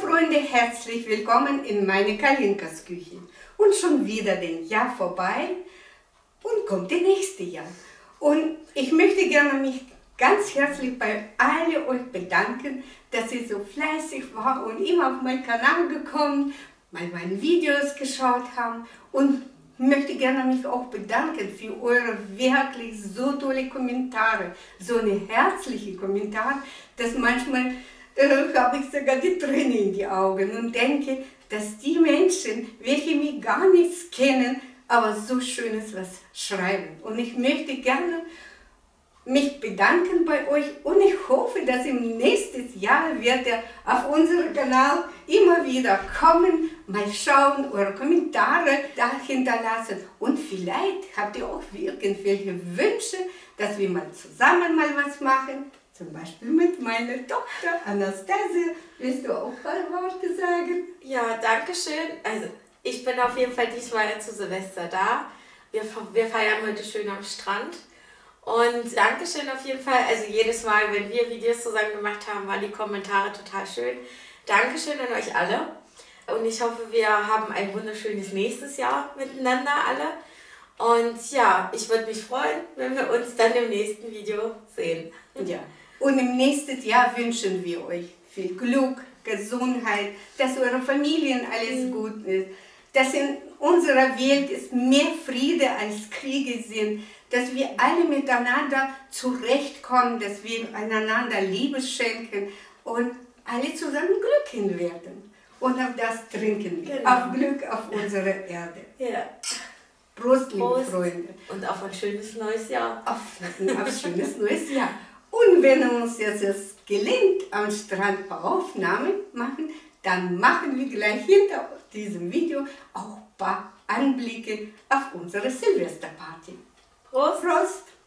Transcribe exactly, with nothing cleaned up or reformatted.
Freunde, herzlich willkommen in meine Kalinkas Küche. Und schon wieder den Jahr vorbei und kommt das nächste Jahr. Und ich möchte gerne mich ganz herzlich bei allen euch bedanken, dass ihr so fleißig war und immer auf meinen Kanal gekommen, mal meine Videos geschaut haben und möchte gerne mich auch bedanken für eure wirklich so tolle Kommentare, so eine herzliche Kommentare, dass manchmal äh, habe ich sogar die Tränen in die Augen und denke, dass die Menschen, welche mich gar nichts kennen, aber so Schönes was schreiben. Und ich möchte gerne mich bedanken bei euch und ich hoffe, dass im nächsten Jahr wird er auf unserem Kanal immer wieder kommen, mal schauen, eure Kommentare da hinterlassen und vielleicht habt ihr auch irgendwelche Wünsche, dass wir mal zusammen mal was machen, zum Beispiel mit meiner Tochter Anastasia. Willst du auch ein paar Worte sagen? Ja, danke schön. Also ich bin auf jeden Fall diesmal zu Silvester da. Wir, wir feiern heute schön am Strand. Und Dankeschön auf jeden Fall, also jedes Mal, wenn wir Videos zusammen gemacht haben, waren die Kommentare total schön. Dankeschön an euch alle und ich hoffe, wir haben ein wunderschönes nächstes Jahr miteinander alle. Und ja, ich würde mich freuen, wenn wir uns dann im nächsten Video sehen. Ja. Und im nächsten Jahr wünschen wir euch viel Glück, Gesundheit, dass eure Familien alles mhm. gut ist, dass in unserer Welt es mehr Friede als Kriege sind, dass wir alle miteinander zurechtkommen, dass wir einander Liebe schenken und alle zusammen glücklich werden. Und auf das trinken wir, genau. Auf Glück auf unserer Erde. Ja. Prost, liebe Prost. Freunde. Und auf ein schönes neues Jahr. Auf, auf ein schönes neues Jahr. Und wenn uns jetzt es gelingt, am Strand ein paar Aufnahmen machen, dann machen wir gleich hinter diesem Video auch ein paar Anblicke auf unsere Silvesterparty. Prost! Prost!